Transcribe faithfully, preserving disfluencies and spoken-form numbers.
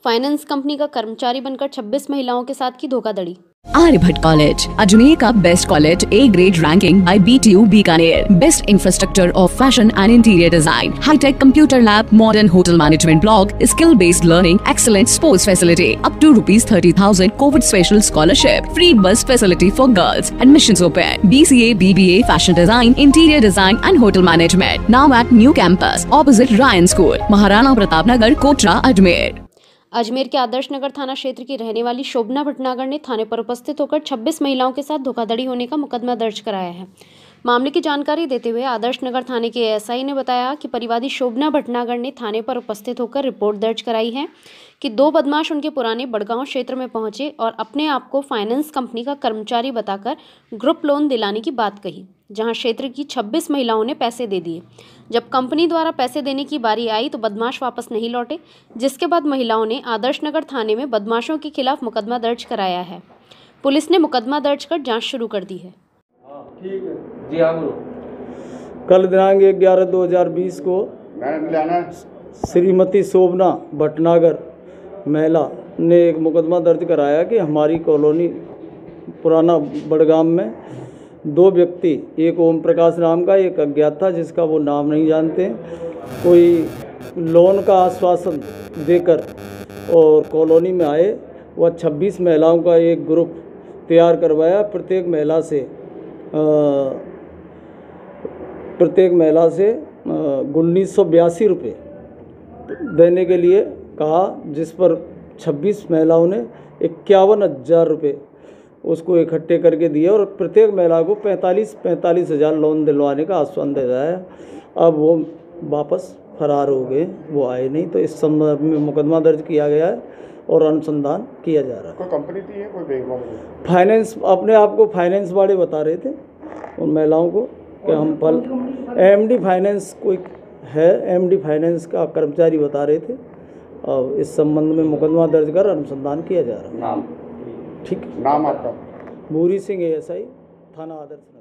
Finance company का कर्मचारी बनकर छब्बीस महिलाओं के साथ की धोखाधड़ी। आर्यभट्ट कॉलेज, अजमेर का best college, A grade ranking by B T U Bikaner, best infrastructure of fashion and interior design, hi tech computer lab, modern hotel management block, skill based learning, excellent sports facility, up to rupees thirty thousand covid special scholarship, free bus facility for girls, admissions open, B C A, B B A, fashion design, interior design and hotel management, now at new campus opposite Ryan school, Maharana Pratap Nagar, Kotra, Ajmer. Ajmer के आदर्श नगर थाना क्षेत्र की रहने वाली शोभना भटनागर ने थाने पर उपस्थित होकर छब्बीस महिलाओं के साथ धोखाधड़ी होने का मुकदमा दर्ज कराया है। मामले की जानकारी देते हुए आदर्श नगर थाने के ए एस आई ने बताया कि परिवादी शोभना भटनागर ने थाने पर उपस्थित होकर रिपोर्ट दर्ज कराई है कि दो बदमाश उनके पुराने बड़गांव क्षेत्र में पहुंचे और अपने आप को फाइनेंस कंपनी का कर्मचारी बताकर ग्रुप लोन दिलाने की बात कही, जहां क्षेत्र की छब्बीस महिलाओं ने पैसे दे दिए। जब कंपनी द्वारा पैसे देने की बारी आई तो बदमाश वापस नहीं लौटे, जिसके बाद महिलाओं ने आदर्श नगर थाने में बदमाशों के खिलाफ मुकदमा दर्ज कराया है। पुलिस ने मुकदमा दर्ज कर जांच शुरू कर दी है। ठीक है जी, हाँ बोलो। कल दिनांक ग्यारह दो हजार बीस को श्रीमती शोभना भटनागर महिला ने एक मुकदमा दर्ज कराया कि हमारी कॉलोनी पुराना बड़गाम में दो व्यक्ति, एक ओम प्रकाश नाम का, एक अज्ञात था जिसका वो नाम नहीं जानते, कोई लोन का आश्वासन देकर और कॉलोनी में आए। वह छब्बीस महिलाओं का एक ग्रुप तैयार करवाया। प्रत्येक महिला से आ, प्रत्येक महिला से उन्नीस सौ बयासी रुपये देने के लिए कहा, जिस पर छब्बीस महिलाओं ने इक्यावन हज़ार रुपये उसको इकट्ठे करके दिए और प्रत्येक महिला को पैंतालीस पैंतालीस हज़ार लोन दिलवाने का आश्वासन दिलाया। अब वो वापस फरार हो गए, वो आए नहीं, तो इस संदर्भ में मुकदमा दर्ज किया गया है और अनुसंधान किया जा रहा है। कोई कंपनी थी है, कोई बैंक वाले? फाइनेंस, अपने आप को फाइनेंस वाले बता रहे थे उन महिलाओं को कि हम फल एमडी फाइनेंस कोई है, एमडी फाइनेंस का कर्मचारी बता रहे थे। और इस संबंध में मुकदमा दर्ज कर अनुसंधान किया जा रहा है। नाम? ठीक, नाम आपका? Bhuri Singh, A S I, थाना आदर्श।